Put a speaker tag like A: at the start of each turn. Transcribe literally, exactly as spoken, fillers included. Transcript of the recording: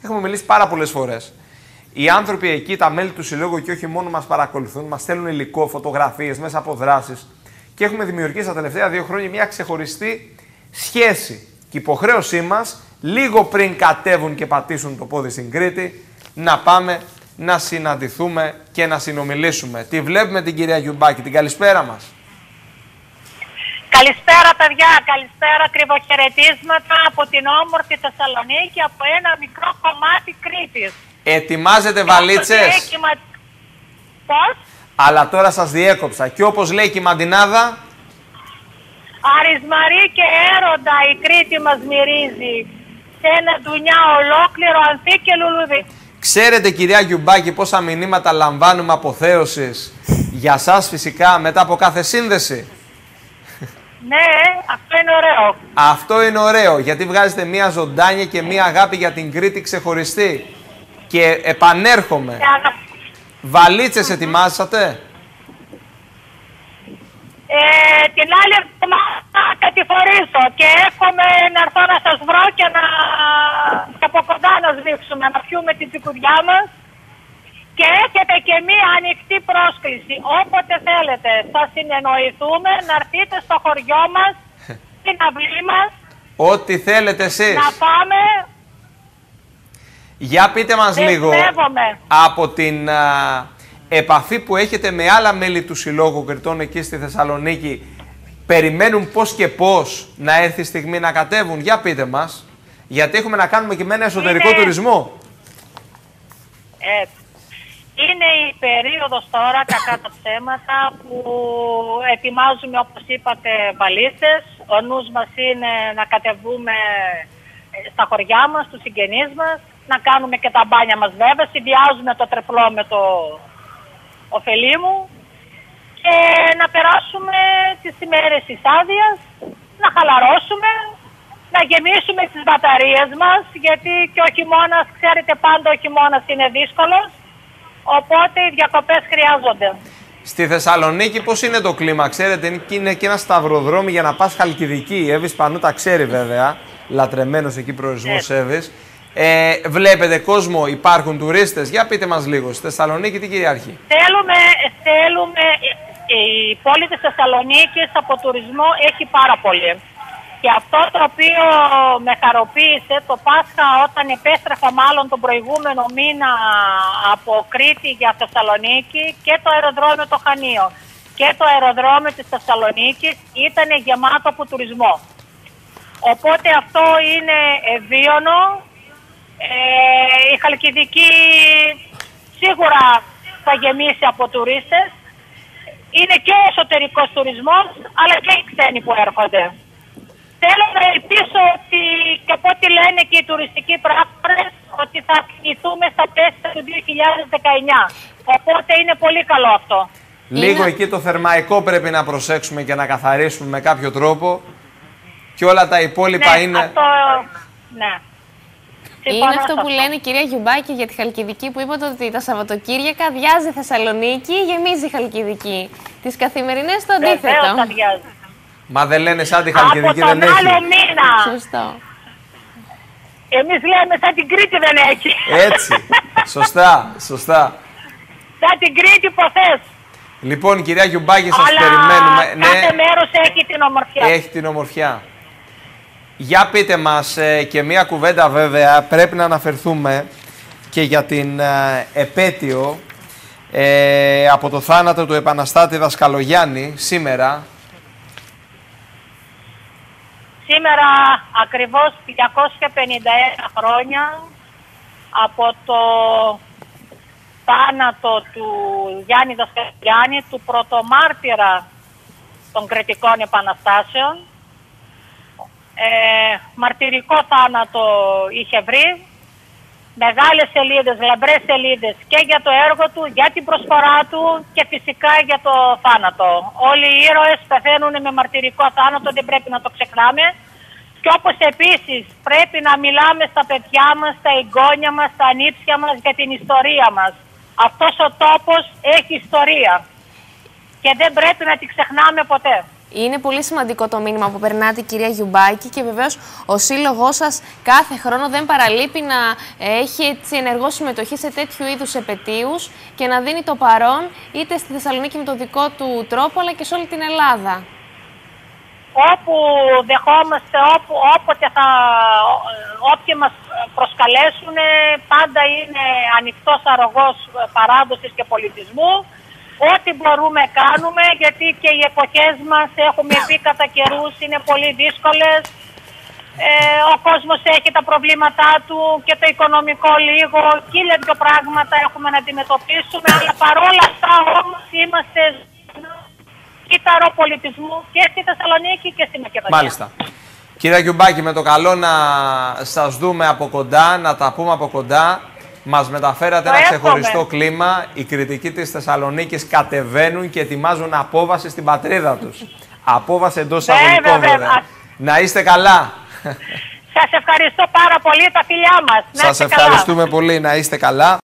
A: Έχουμε μιλήσει πάρα πολλές φορές. Οι άνθρωποι εκεί, τα μέλη του συλλόγου και όχι μόνο μας παρακολουθούν, μας στέλνουν υλικό, φωτογραφίες μέσα από δράσεις και έχουμε δημιουργήσει τα τελευταία δύο χρόνια μια ξεχωριστή σχέση. Και η υποχρέωσή μας, λίγο πριν κατέβουν και πατήσουν το πόδι στην Κρήτη, να πάμε να συναντηθούμε και να συνομιλήσουμε. Τη βλέπουμε την κυρία Γιουμπάκη, την καλησπέρα μας.
B: Καλησπέρα παιδιά, καλησπέρα, κρυβοχαιρετίσματα από την όμορφη Θεσσαλονίκη, από ένα μικρό κομμάτι Κρήτης.
A: Ετοιμάζετε βαλίτσες.
B: Κυμα... Πώς?
A: Αλλά τώρα σας διέκοψα. Και όπως λέει και η Μαντινάδα,
B: Αρισμαρή και έρωτα η Κρήτη μας μυρίζει, σε ένα ντουνιά ολόκληρο ανθί και λουλουδί.
A: Ξέρετε κυρία Γιουμπάκη πόσα μηνύματα λαμβάνουμε αποθέωσης για σας φυσικά μετά από κάθε σύνδεση?
B: Ναι, αυτό είναι ωραίο.
A: Αυτό είναι ωραίο γιατί βγάζετε μία ζωντάνια και μία αγάπη για την Κρήτη ξεχωριστή. Και επανέρχομαι. Βαλίτσες ετοιμάσατε?
B: Ε, την άλλη εβδομάδα θα κατηφορήσω και εύχομαι να έρθω να σας βρω και να και από κοντά να σβήξουμε, να πιούμε την τσικουδιά μας. Και έχετε και μία ανοιχτή πρόσκληση. Όποτε θέλετε θα συνεννοηθούμε να έρθετε στο χωριό μας, στην αυλή μας.
A: Ό,τι θέλετε εσείς.
B: Να πάμε.
A: Για πείτε μας λίγο από την α, επαφή που έχετε με άλλα μέλη του Συλλόγου Κρητών εκεί στη Θεσσαλονίκη. Περιμένουν πώς και πώς να έρθει η στιγμή να κατέβουν? Για πείτε μας. Γιατί έχουμε να κάνουμε και με ένα εσωτερικό
B: είναι...
A: τουρισμό.
B: Ε, είναι η περίοδος τώρα, κακά τα ψέματα, που ετοιμάζουμε, όπως είπατε, βαλίτσες. Ο νους μας είναι να κατεβούμε στα χωριά μας, στους συγγενείς μας, να κάνουμε και τα μπάνια μας βέβαια, συνδυάζουμε το τρεπλό με το ωφελή μου και να περάσουμε τις ημέρες της άδειας, να χαλαρώσουμε, να γεμίσουμε τις μπαταρίες μας, γιατί και ο χειμώνας, ξέρετε πάντα ο χειμώνας είναι δύσκολος, οπότε οι διακοπές χρειάζονται. Στη
A: Θεσσαλονίκη πώς είναι το κλίμα? Ξέρετε, είναι και ένα σταυροδρόμι για να πας Χαλκιδική. Η Εύης Πανού τα ξέρει βέβαια, λατρεμένος εκεί προορισμός Εύης. Ε, βλέπετε κόσμο, υπάρχουν τουρίστες? Για πείτε μας λίγο, στη Θεσσαλονίκη τι κυριαρχεί?
B: Θέλουμε, θέλουμε, η πόλη της Θεσσαλονίκης από τουρισμό έχει πάρα πολύ. Και αυτό το οποίο με χαροποίησε το Πάσχα, όταν επέστρεφα μάλλον τον προηγούμενο μήνα από Κρήτη για Θεσσαλονίκη, και το αεροδρόμιο το Χανείο και το αεροδρόμιο της Θεσσαλονίκης ήταν γεμάτο από τουρισμό. Οπότε αυτό είναι ευίωνο. Ε, η Χαλκιδική σίγουρα θα γεμίσει από τουρίστες. Είναι και ο εσωτερικός τουρισμός, αλλά και οι ξένοι που έρχονται. Θέλω να ελπίσω ότι, και από ό,τι λένε και οι τουριστικοί πράκτορες, ότι θα κινηθούμε στα πλαίσια του δύο χιλιάδες δεκαεννιά. Οπότε είναι πολύ καλό αυτό.
A: Λίγο είναι... εκεί το θερμαϊκό πρέπει να προσέξουμε και να καθαρίσουμε με κάποιο τρόπο. Και όλα τα υπόλοιπα
B: ναι,
A: είναι...
B: Αυτό... Ναι.
C: Είναι αυτό που λένε η κυρία Γιουμπάκη για τη Χαλκιδική, που είπατε ότι τα Σαββατοκύριακα αδειάζει Θεσσαλονίκη, γεμίζει η Χαλκιδική. Τις καθημερινές το αντίθετο.
B: Βεβαίως αδειάζει.
A: Μα δεν λένε σαν τη Χαλκιδική
B: δεν έχει.
A: Από
B: τον άλλο μήνα.
C: Σωστό.
B: Εμείς λέμε σαν την Κρήτη δεν έχει.
A: Έτσι. Σωστά, σωστά.
B: Σαν την Κρήτη ποθές.
A: Λοιπόν, κυρία Γιουμπάκη, σας
B: Αλλά
A: περιμένουμε.
B: κάθε ναι, μέρος έχει την ομορφιά.
A: Έχει την ομορφιά. Για πείτε μας ε, και μία κουβέντα βέβαια, πρέπει να αναφερθούμε και για την ε, επέτειο ε, από το θάνατο του επαναστάτη Δασκαλογιάννη σήμερα.
B: Σήμερα ακριβώς διακόσια πενήντα ένα χρόνια από το θάνατο του Γιάννη Δασκαλογιάννη, του πρωτομάρτυρα των Κρητικών Επαναστάσεων. Ε, μαρτυρικό θάνατο είχε βρει, μεγάλες σελίδες, λαμπρές σελίδες και για το έργο του, για την προσφορά του και φυσικά για το θάνατο. Όλοι οι ήρωες πεθαίνουν με μαρτυρικό θάνατο, δεν πρέπει να το ξεχνάμε. Και όπως επίσης πρέπει να μιλάμε στα παιδιά μας, στα εγγόνια μας, στα ανήψια μας για την ιστορία μας. Αυτός ο τόπος έχει ιστορία και δεν πρέπει να την ξεχνάμε ποτέ.
C: Είναι πολύ σημαντικό το μήνυμα που περνάτε, κυρία Γιουμπάκη, και βεβαίως ο σύλλογός σας κάθε χρόνο δεν παραλείπει να έχει έτσι ενεργό συμμετοχή σε τέτοιου είδους επετείους και να δίνει το παρόν είτε στη Θεσσαλονίκη με το δικό του τρόπο, αλλά και σε όλη την Ελλάδα.
B: Όπου δεχόμαστε, όπου, όποτε θα, όποιοι μας προσκαλέσουν, πάντα είναι ανοιχτός αρρωγός παράδοσης και πολιτισμού. Ό,τι μπορούμε κάνουμε, γιατί και οι εποχές μας, έχουμε πει κατά καιρούς, είναι πολύ δύσκολες. Ε, ο κόσμος έχει τα προβλήματά του και το οικονομικό λίγο, χίλια δυο πράγματα έχουμε να αντιμετωπίσουμε, αλλά παρόλα αυτά όμως είμαστε κύτταρο πολιτισμού και στη Θεσσαλονίκη και στη Μακεδονία.
A: Μάλιστα. Κυρία Γιουμπάκη, με το καλό να σας δούμε από κοντά, να τα πούμε από κοντά. Μας μεταφέρατε ένα ξεχωριστό κλίμα. Οι κριτικοί της Θεσσαλονίκης κατεβαίνουν και ετοιμάζουν απόβαση στην πατρίδα τους. Απόβαση εντός εισαγωγικών, βέβαια. Να είστε καλά.
B: Σας ευχαριστώ πάρα πολύ, τα φιλιά μας.
A: Σας ευχαριστούμε πολύ, να είστε καλά.